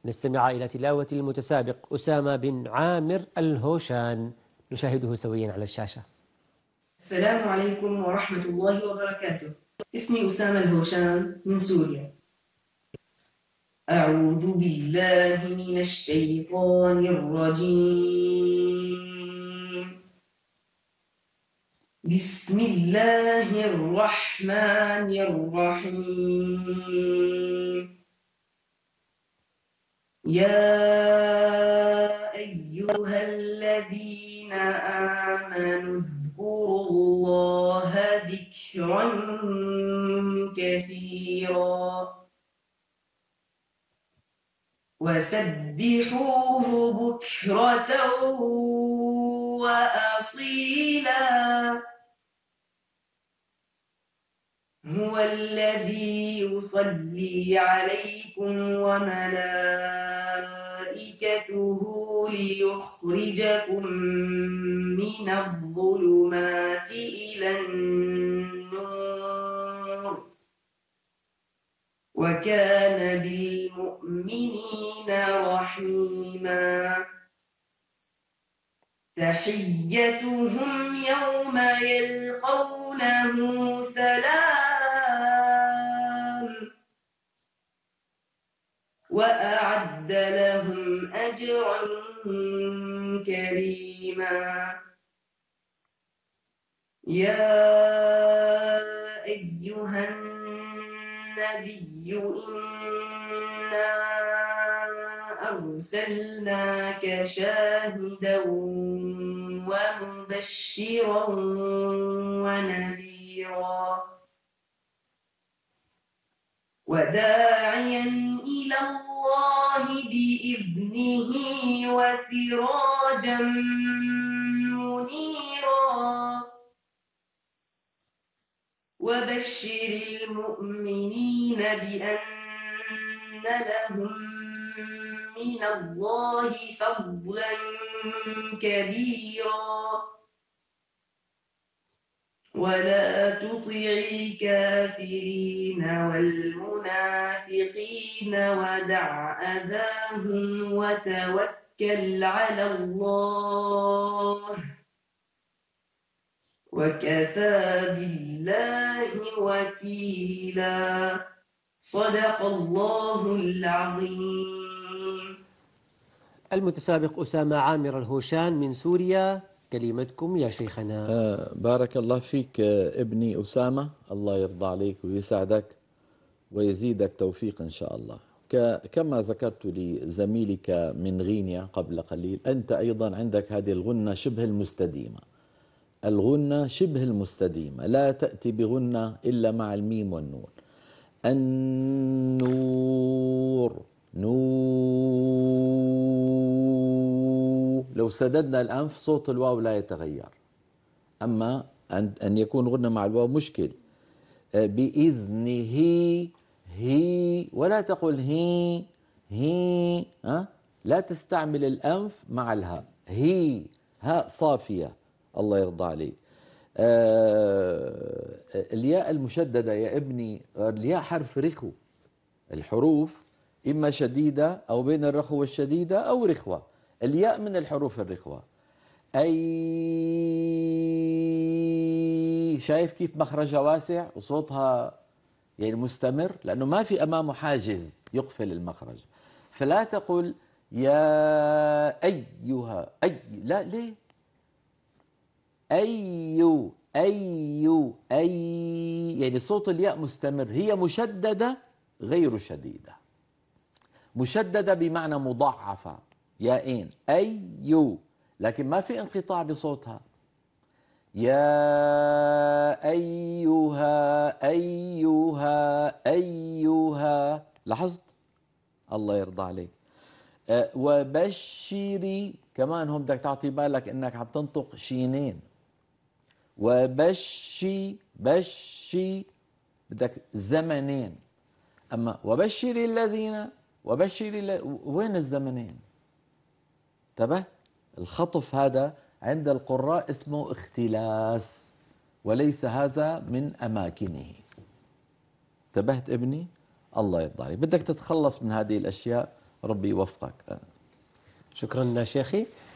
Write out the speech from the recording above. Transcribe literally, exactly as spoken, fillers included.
نستمع إلى تلاوة المتسابق أسامة بن عامر الهوشان، نشاهده سويا على الشاشة. السلام عليكم ورحمة الله وبركاته. اسمي أسامة الهوشان من سوريا. أعوذ بالله من الشيطان الرجيم. بسم الله الرحمن الرحيم. يا أيها الذين آمنوا اذكروا الله ذكرا كثيرا وسبحوه بكرة وأصيلا. هو الذي يصلي عليكم وملائكته ليخرجكم من الظلمات إلى النور وكان بالمؤمنين رحيما. تحيتهم يوم يلقونه سلام وأعد لهم أجرا كريما. يا أيها النبي إنا أرسلناك شاهدا ومبشرا ونذيرا وداعيا إلى الله بإذنه وسراجا منيرا. وبشر المؤمنين بأن لهم من الله فضلا كبيرا. ولا تطع الكافرين والمنافقين ودع أذاهم وتوكل على الله وكفى بالله وكيلا. صدق الله العظيم. المتسابق أسامة عامر الهوشان من سوريا، كلمتكم يا شيخنا. آه بارك الله فيك آه ابني أسامة، الله يرضى عليك ويسعدك ويزيدك توفيق إن شاء الله. كما ذكرت لزميلك من غينيا قبل قليل، أنت أيضا عندك هذه الغنة شبه المستديمة. الغنة شبه المستديمة لا تأتي بغنة إلا مع الميم والنون. النور نور، لو سددنا الأنف صوت الواو لا يتغير، أما أن يكون غنة مع الواو مشكل. بإذنه هي، ولا تقل هي هي، أه؟ لا تستعمل الأنف مع الهاء، هي هاء صافية، الله يرضى عليك. آه الياء المشددة يا ابني، الياء حرف رخو، الحروف إما شديدة أو بين الرخو والشديدة أو رخوة. الياء من الحروف الرخوة. أي، شايف كيف مخرجها واسع وصوتها يعني مستمر، لأنه ما في أمامه حاجز يقفل المخرج. فلا تقل يا أيها أي، لا، ليه؟ أي أي أي، يعني صوت الياء مستمر. هي مشددة غير شديدة، مشددة بمعنى مضاعفة، ياءين أي، لكن ما في انقطاع بصوتها. يا أيها أيها أيها، لاحظت؟ الله يرضى عليك. أه وبشري كمان، هم بدك تعطي بالك انك عم تنطق شينين. وبشي بشي بدك زمنين، اما وبشر الذين وبشر وين الزمنين؟ انتبه، الخطف هذا عند القراء اسمه اختلاس وليس هذا من اماكنه. انتبهت ابني؟ الله يرضى عليك. بدك تتخلص من هذه الاشياء ربي يوفقك. شكرا شيخي.